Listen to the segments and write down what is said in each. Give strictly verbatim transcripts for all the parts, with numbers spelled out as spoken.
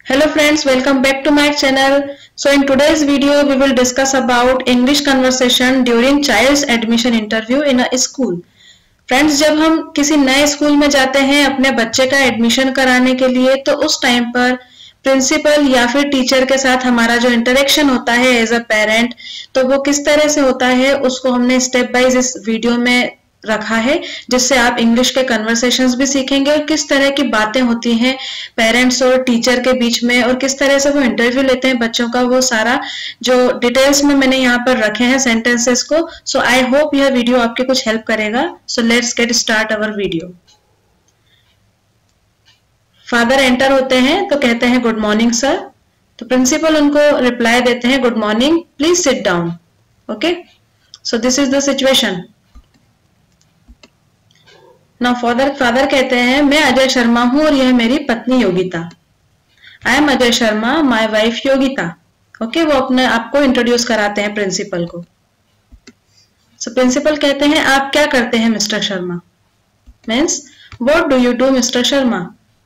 Hello friends, welcome back to my channel. So in today's video we will discuss about English conversation during child's admission interview in a school. Friends, जब हम किसी नए school में जाते हैं अपने बच्चे का एडमिशन कराने के लिए, तो उस टाइम पर प्रिंसिपल या फिर टीचर के साथ हमारा जो इंटरेक्शन होता है एज अ पेरेंट, तो वो किस तरह से होता है उसको हमने स्टेप बाइज इस वीडियो में रखा है, जिससे आप इंग्लिश के कन्वर्सेशंस भी सीखेंगे और किस तरह की बातें होती हैं पेरेंट्स और टीचर के बीच में और किस तरह से वो इंटरव्यू लेते हैं बच्चों का, वो सारा जो डिटेल्स में मैंने यहाँ पर रखे हैं सेंटेंसेस को. सो आई होप यह वीडियो आपके कुछ हेल्प करेगा. So let's get start our video. Father enter होते हैं तो कहते हैं गुड मॉर्निंग सर. तो प्रिंसिपल उनको रिप्लाई देते हैं good morning, please sit down. Okay, so this is the situation. Now father father कहते हैं मैं अजय शर्मा हूं और यह मेरी पत्नी Yogita. I am Ajay Sharma, my wife Yogita. Okay, वो अपने आपको इंट्रोड्यूस कराते हैं प्रिंसिपल को. सो so, प्रिंसिपल कहते हैं आप क्या करते हैं mister Sharma. Means what do you do mister Sharma.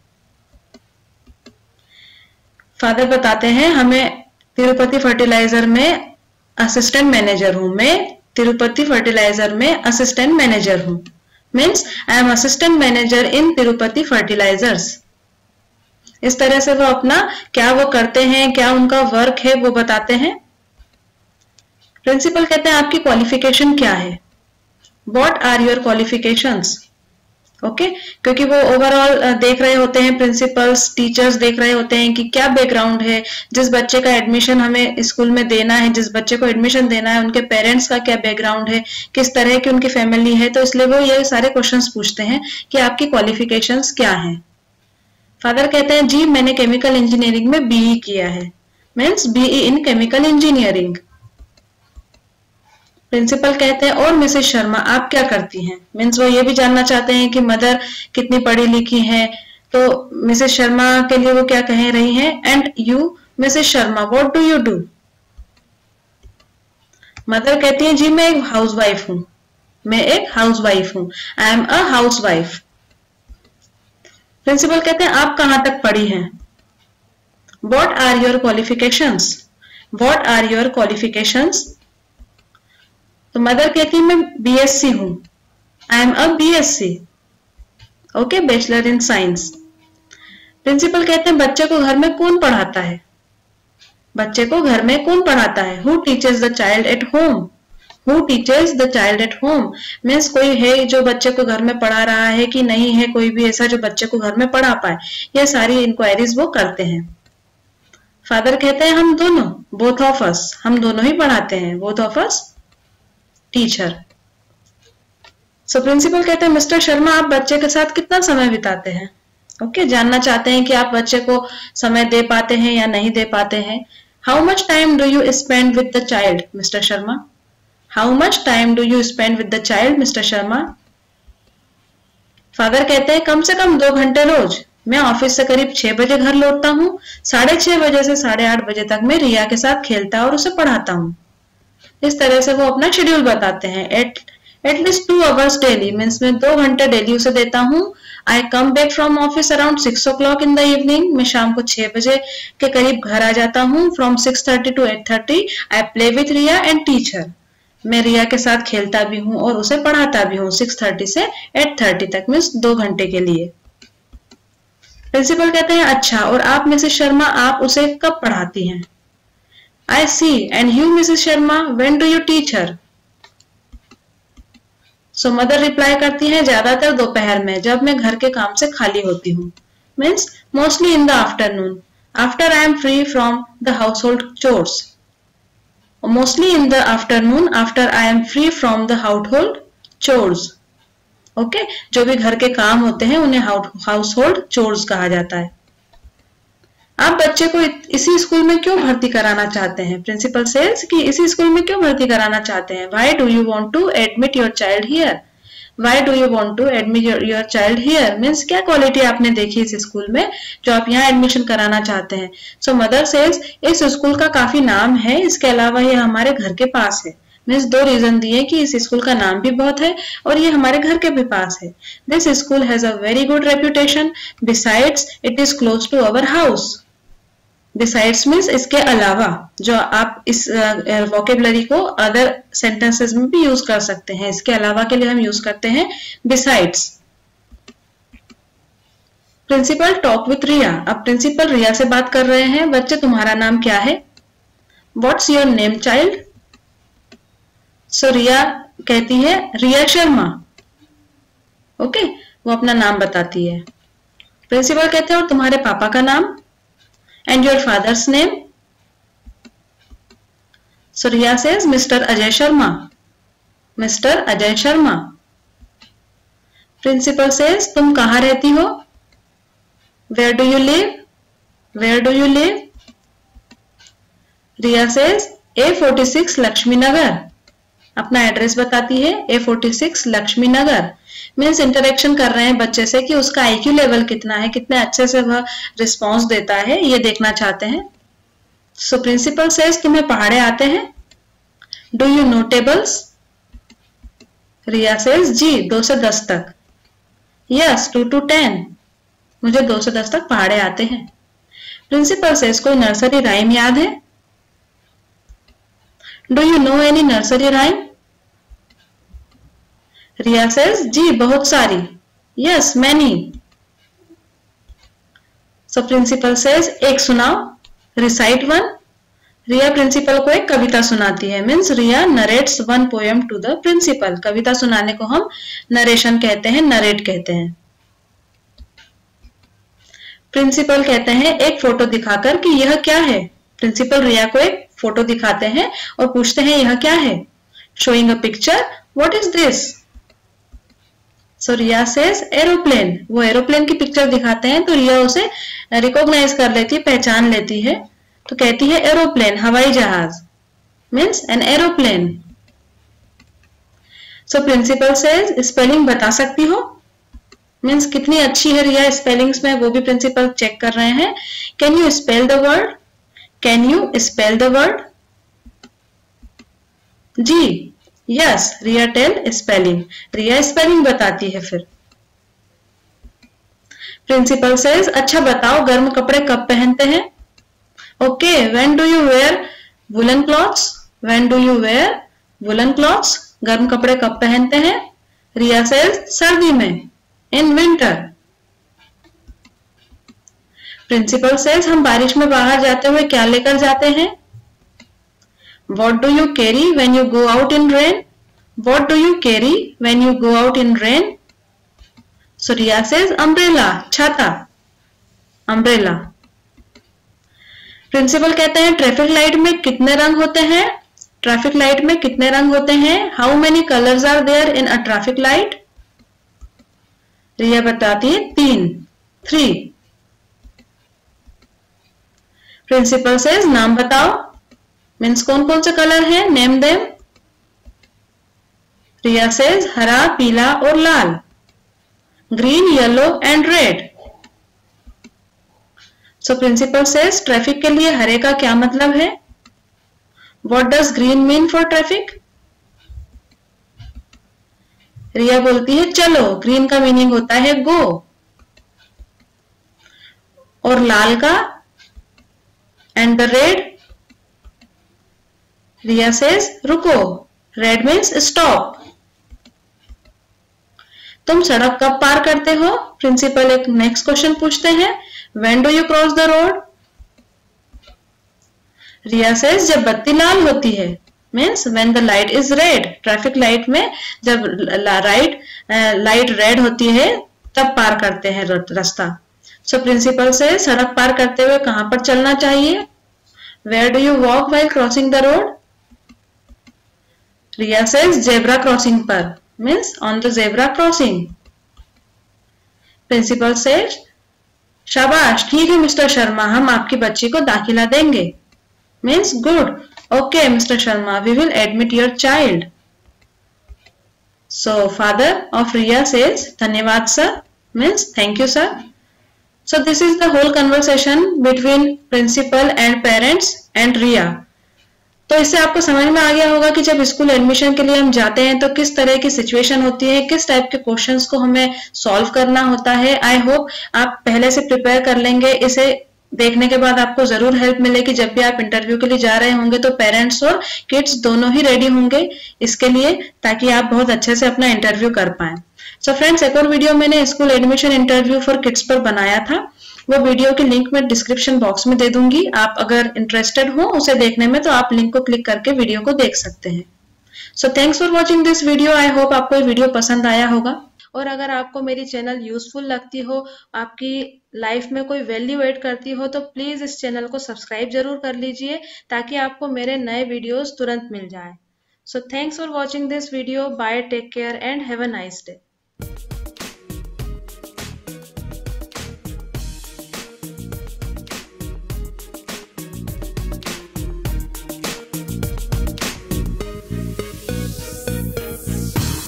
Father बताते हैं हमें तिरुपति फर्टिलाइजर में असिस्टेंट मैनेजर हूं. मैं तिरुपति फर्टिलाइजर में असिस्टेंट मैनेजर हूं. Means I am assistant manager in Tirupati fertilisers. इस तरह से वो अपना क्या वो करते हैं, क्या उनका वर्क है, वो बताते हैं. प्रिंसिपल कहते हैं आपकी क्वालिफिकेशन क्या है. What are your qualifications. Okay, क्योंकि वो ओवरऑल देख रहे होते हैं, प्रिंसिपल्स टीचर्स देख रहे होते हैं कि क्या बैकग्राउंड है, जिस बच्चे का एडमिशन हमें स्कूल में देना है, जिस बच्चे को एडमिशन देना है उनके पेरेंट्स का क्या बैकग्राउंड है, किस तरह की उनकी फैमिली है. तो इसलिए वो ये सारे क्वेश्चंस पूछते हैं कि आपकी क्वालिफिकेशंस क्या है. फादर कहते हैं जी मैंने केमिकल इंजीनियरिंग में बीई किया है. Means BE in chemical engineering. Principal कहते हैं और मिसेस शर्मा आप क्या करती हैं. मीन्स वो ये भी जानना चाहते हैं कि मदर कितनी पढ़ी लिखी हैं. तो मिसेस शर्मा के लिए वो क्या कह रही हैं. And you missus Sharma what do you do. Mother कहती है जी मैं एक हाउसवाइफ हूं. मैं एक हाउसवाइफ हूं. I am a housewife. Principal कहते हैं आप कहां तक पढ़ी हैं. What are your qualifications. What are your qualifications. तो मदर कहती है मैं बीएससी हूं. I am a BSc. Okay, bachelor in science. Principal कहते हैं बच्चे को घर में कौन पढ़ाता है. बच्चे को घर में कौन पढ़ाता है. Who teaches the child at home. Who teaches the child at home. Means कोई है जो बच्चे को घर में पढ़ा रहा है कि नहीं है, कोई भी ऐसा जो बच्चे को घर में पढ़ा पाए. यह सारी इंक्वायरीज वो करते हैं. फादर कहते हैं हम दोनों, बोथ ऑफ अस, हम दोनों ही पढ़ाते हैं. Both of us teach. So principal कहते हैं मिस्टर शर्मा आप बच्चे के साथ कितना समय बिताते हैं. ओके okay, जानना चाहते हैं कि आप बच्चे को समय दे पाते हैं या नहीं दे पाते हैं. How much time do you spend with the child mister Sharma. How much time do you spend with the child mister Sharma. Father कहते हैं कम से कम दो घंटे रोज. मैं ऑफिस से करीब छह बजे घर लौटता हूँ. साढ़े छह बजे से साढ़े आठ बजे तक मैं रिया के साथ खेलता और उसे पढ़ाता हूँ. इस तरह से वो अपना शेड्यूल बताते हैं. At at least two hours daily. Means मैं दो घंटे डेली उसे देता हूँ. I come back from office around six o'clock in the evening. मैं शाम को छह बजे के करीब घर आ जाता हूँ. From six thirty to eight thirty I play with Riya and teach. मैं रिया के साथ खेलता भी हूँ और उसे पढ़ाता भी हूँ सिक्स थर्टी से एट थर्टी तक. मीन्स दो घंटे के लिए. प्रिंसिपल कहते हैं अच्छा, और आप मिसेस शर्मा आप उसे कब पढ़ाती हैं. I see. And you, Missus Sharma, when do you teach her? So mother reply करती है ज्यादातर दोपहर में, जब मैं घर के काम से खाली होती हूँ. Means mostly in the afternoon, after I am free from the household chores. Mostly in the afternoon, after I am free from the household chores. Okay, जो भी घर के काम होते हैं उन्हें household chores कहा जाता है. आप बच्चे को इसी स्कूल में क्यों भर्ती कराना चाहते हैं. प्रिंसिपल सेज कि इसी स्कूल में क्यों भर्ती कराना चाहते हैं. Why do you want to admit your child here. Why do you want to admit your child here. Means क्या क्वालिटी आपने देखी इस स्कूल में जो आप यहाँ एडमिशन कराना चाहते हैं. सो मदर सेज इस स्कूल का काफी नाम है, इसके अलावा ये हमारे घर के पास है. मीन्स दो रीजन दिए कि इस स्कूल का नाम भी बहुत है और ये हमारे घर के भी पास है. This school has a very good reputation. Besides it is close to our house. Besides means इसके अलावा, जो आप इस वोकेबलरी को अदर सेंटेंसेस में भी यूज कर सकते हैं। इसके अलावा के लिए हम यूज करते हैं besides. Principal talk with Riya. अब प्रिंसिपल रिया से बात कर रहे हैं। बच्चे तुम्हारा नाम क्या है? What's your name child? So Riya कहती है रिया शर्मा। Okay okay? वो अपना नाम बताती है। प्रिंसिपल कहते हैं और तुम्हारे पापा का नाम? And your father's name? So Riya says mister Ajay Sharma. Mister Ajay Sharma. Principal says तुम कहां रहती हो? Where do you live? Where do you live? Riya says A forty six Lakshmi Nagar. अपना एड्रेस बताती है, A forty six Lakshmi Nagar. Means interaction कर रहे हैं बच्चे से कि उसका आईक्यू लेवल कितना है, कितने अच्छे से वह रिस्पॉन्स देता है, ये देखना चाहते हैं। सो प्रिंसिपल सेज तुम्हें पहाड़े आते हैं? Do you know tables? Riya says जी दो से दस तक। Yes two to ten. मुझे दो से दस तक पहाड़े आते हैं। प्रिंसिपल सेज कोई नर्सरी राइम याद है? Do you know any nursery rhyme? Riya says जी बहुत सारी। Yes many. So principal says एक सुनाओ। Recite one. रिया प्रिंसिपल को एक कविता सुनाती है। Means Riya narrates one poem to the principal. कविता सुनाने को हम नरेशन कहते हैं, नरेट कहते हैं। प्रिंसिपल कहते हैं एक फोटो दिखाकर कि यह क्या है। प्रिंसिपल रिया को एक फोटो दिखाते हैं और पूछते हैं यह क्या है। Showing a picture, what is this? So Riya says aeroplane. वो एरोप्लेन की पिक्चर दिखाते हैं तो रिया उसे रिकॉग्नाइज कर लेती है, पहचान लेती है, तो कहती है एरोप्लेन, हवाई जहाज। Means an aeroplane. So principal says spelling बता सकती हो? मीन्स कितनी अच्छी है रिया स्पेलिंग्स में, वो भी प्रिंसिपल चेक कर रहे हैं। Can you spell the word? Can you spell the word? जी yes Riya tell spelling. Riya spelling बताती है। फिर प्रिंसिपल सेज अच्छा बताओ गर्म कपड़े कब पहनते हैं? Okay when do you wear woollen clothes? When do you wear woollen clothes? गर्म कपड़े कब पहनते हैं? रिया सेज सर्दी में, इन विंटर। प्रिंसिपल सेज हम बारिश में बाहर जाते हुए क्या लेकर जाते हैं? What do you carry when you go out in rain? What do you carry when you go out in rain? So Riya says umbrella, छाता, umbrella. प्रिंसिपल कहते हैं ट्रैफिक लाइट में कितने रंग होते हैं? ट्रैफिक लाइट में कितने रंग होते हैं? How many colors are there in a traffic light? रिया बताती है तीन, थ्री। प्रिंसिपल सेज नाम बताओ। मीन्स कौन कौन से कलर हैं? Name them. रिया सेज हरा, पीला और लाल। Green, yellow and red. So principal says traffic के लिए हरे का क्या मतलब है? What does green mean for traffic? Riya बोलती है चलो। ग्रीन का मीनिंग होता है गो। और लाल का? And the red? Riya says रुको। Red means stop. तुम सड़क कब पार करते हो? प्रिंसिपल एक नेक्स्ट क्वेश्चन पूछते हैं। When do you cross the road? Riya says जब बत्ती लाल होती है। Means when the light is red. Traffic light में जब राइट लाइट रेड होती है तब पार करते हैं रास्ता। सो प्रिंसिपल से सड़क पार करते हुए कहां पर चलना चाहिए? Where do you walk while crossing the road? Riya says zebra crossing पर। Means on the zebra crossing. Principal says शाबाश, ठीक है मिस्टर शर्मा, हम आपकी बच्ची को दाखिला देंगे। Means good, okay mister Sharma, we will admit your child. So father of Riya says धन्यवाद sir, means thank you sir. So this is the whole conversation between principal and parents and Riya. तो इससे आपको समझ में आ गया होगा कि जब स्कूल एडमिशन के लिए हम जाते हैं तो किस तरह की सिचुएशन होती है, किस टाइप के क्वेश्चंस को हमें सॉल्व करना होता है। आई होप आप पहले से प्रिपेयर कर लेंगे इसे देखने के बाद आपको जरूर हेल्प मिलेगी। जब भी आप इंटरव्यू के लिए जा रहे होंगे तो पेरेंट्स और किड्स दोनों ही रेडी होंगे इसके लिए, ताकि आप बहुत अच्छे से अपना इंटरव्यू कर पाए। सो फ्रेंड्स, एक और वीडियो मैंने school admission interview for kids पर बनाया था, वो वीडियो की लिंक मैं डिस्क्रिप्शन बॉक्स में दे दूंगी। आप अगर इंटरेस्टेड हो उसे देखने में तो आप लिंक को क्लिक करके वीडियो को देख सकते हैं। So thanks for watching this video. I hope आपको ये वीडियो पसंद आया होगा, और अगर आपको मेरी चैनल यूजफुल लगती हो, आपकी लाइफ में कोई वैल्यू ऐड करती हो, तो प्लीज इस चैनल को सब्सक्राइब जरूर कर लीजिए, ताकि आपको मेरे नए वीडियोस तुरंत मिल जाए। So thanks for watching this video. Bye, take care and have a nice day.